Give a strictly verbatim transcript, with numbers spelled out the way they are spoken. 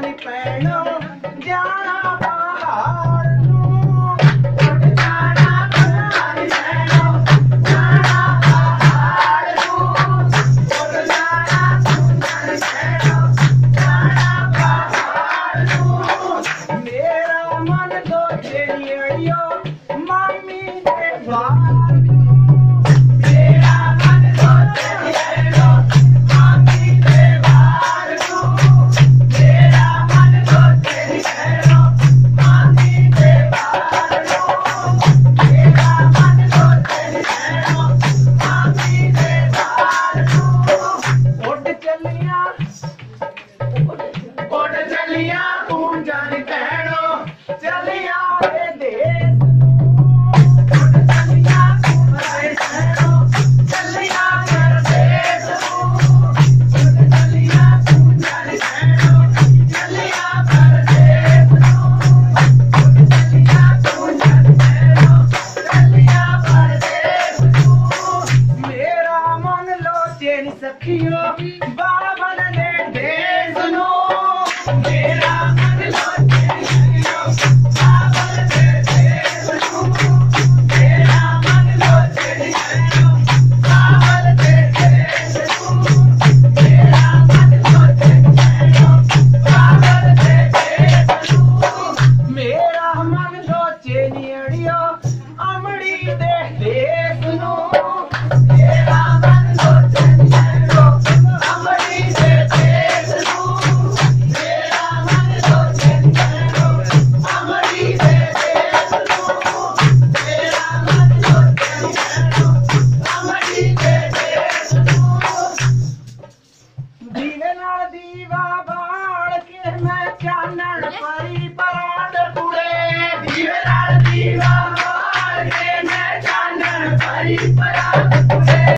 जानी पैनो जाना पहाड़ नू उड़ जाना जानी पैनो जाना पहाड़ नू उड़ जाना जानी पैनो जाना पहाड़ नू मेरा मन दो चेड़ियो मामी दे बाल मेरा मन दो चेड़ियो मामी दे बाल मेरा मन दो चेड़ियो मामी दे बाल मेरा मन दो चेड़ियो मामी दे बाल उड़ चलिया उड़ चलिया तू जानी पैनो चलिया रे देश उड़ चलिया तू रे पैनो चलिया कर देश उड़ चलिया तू जानी पैनो चलिया कर देश उड़ चलिया तू जानी पैनो चलिया कर देश मेरा मन लो चैन सखियो बाबन ने देश नो मेरा